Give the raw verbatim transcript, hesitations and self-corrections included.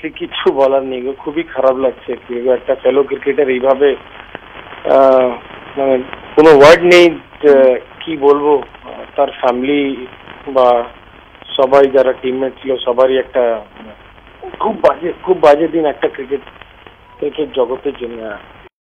কিছু বলার নেই গো, খুবই খারাপ লাগছে। একটা ফেলো ক্রিকেটার এইভাবে, মানে কোনো ওয়ার্ড নেই কি বলবো। তার ফ্যামিলি বা সবাই যারা টিমমেট ছিল সবারই একটা খুব বাজে খুব বাজে দিন একটা ক্রিকেট ক্রিকেট জগতের জন্য।